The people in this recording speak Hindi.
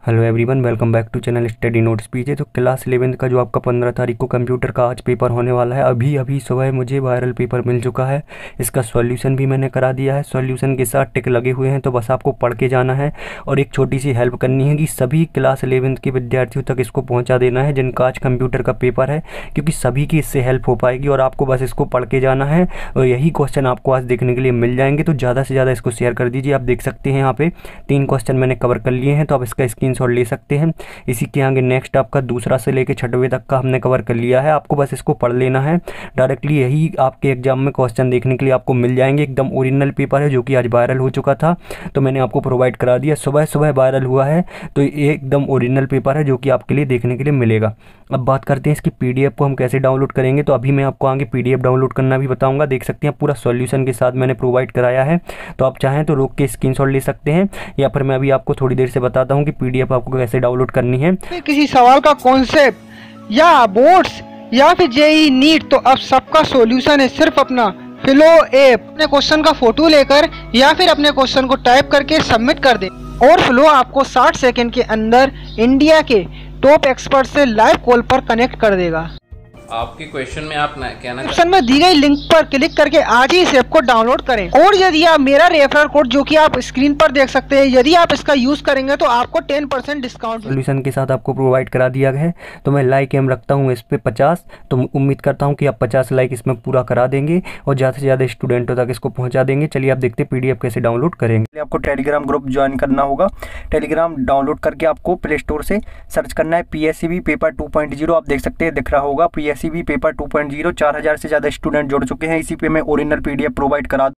Hello everyone, welcome back to channel study notes PJ. तो क्लास 11 का जो आपका 15 तारीख को कंप्यूटर का आज पेपर होने वाला है, अभी अभी सुबह मुझे वायरल पेपर मिल चुका है। इसका सॉल्यूशन भी मैंने करा दिया है, सॉल्यूशन के साथ टिक लगे हुए हैं, तो बस आपको पढ़ के जाना है और एक छोटी सी हेल्प करनी है कि सभी क्लास 11 के विद्यार्थियों तक इसको पहुँचा देना है जिनका आज कंप्यूटर का पेपर है, क्योंकि सभी की इससे हेल्प हो पाएगी और आपको बस इसको पढ़ के जाना है और यही क्वेश्चन आपको आज देखने के लिए मिल जाएंगे। तो ज़्यादा से ज़्यादा इसको शेयर कर दीजिए। आप देख सकते हैं यहाँ पे 3 क्वेश्चन मैंने कवर कर लिए हैं, तो आप इसका स्क्रीनशॉट ले सकते हैं। इसी के आगे नेक्स्ट आपका दूसरा से लेकर 6वीं तक का हमने कवर कर लिया है। आपको बस इसको पढ़ लेना है, डायरेक्टली यही आपके एग्जाम में क्वेश्चन देखने के लिए आपको मिल जाएंगे। एकदम ओरिजिनल पेपर है जो कि आज वायरल हो चुका था, तो मैंने आपको प्रोवाइड करा दिया। सुबह सुबह वायरल हुआ है, तो ये एकदम ओरिजिनल पेपर है जो कि आपके लिए देखने के लिए मिलेगा। अब बात करते हैं इसकी पीडीएफ को हम कैसे डाउनलोड करेंगे। तो अभी मैं आपको आगे पीडीएफ डाउनलोड करना भी बताऊंगा। देख सकते हैं पूरा सॉल्यूशन के साथ मैंने प्रोवाइड कराया है, तो आप चाहें तो रोक के स्क्रीनशॉट ले सकते हैं, या फिर मैं अभी आपको थोड़ी देर से बताता हूं कि पीडीएफ आपको कैसे डाउनलोड करनी है। किसी सवाल का कॉन्सेप्ट या बोर्ड्स या फिर जेई नीट, तो अब सबका सॉल्यूशन है सिर्फ अपना फिलो ऐप। अपने क्वेश्चन का फोटो लेकर या फिर अपने क्वेश्चन को टाइप करके सबमिट कर दें और फिलो आपको 60 सेकंड के अंदर इंडिया के टॉप एक्सपर्ट से लाइव कॉल पर कनेक्ट कर देगा। आपके क्वेश्चन में आप कहना डिस्क्रिप्शन में दी गई लिंक पर क्लिक करके आज ही इस ऐप को डाउनलोड करें। और यदि आप मेरा रेफरल कोड जो कि आप स्क्रीन पर देख सकते हैं, यदि आप इसका यूज करेंगे तो आपको 10% डिस्काउंट सॉल्यूशन के साथ आपको प्रोवाइड करा दिया गया है। तो मैं लाइक एम रखता हूँ इस पे 50, तो उम्मीद करता हूँ कि आप 50 लाइक इसमें पूरा करा देंगे और ज़्यादा से ज़्यादा स्टूडेंटों तक इसको पहुँचा देंगे। चलिए आप देखते हैं पीडीएफ कैसे डाउनलोड करेंगे। आपको टेलीग्राम ग्रुप ज्वाइन करना होगा। टेलीग्राम डाउनलोड करके आपको प्ले स्टोर से सर्च करना है पीएससीबी पेपर 2.0। आप देख सकते हैं, दिख रहा होगा पीएससीबी पेपर 2.0। 4000 से ज़्यादा स्टूडेंट जुड़ चुके हैं। इसी पे मैं ओरिजिनल पीडीएफ प्रोवाइड करा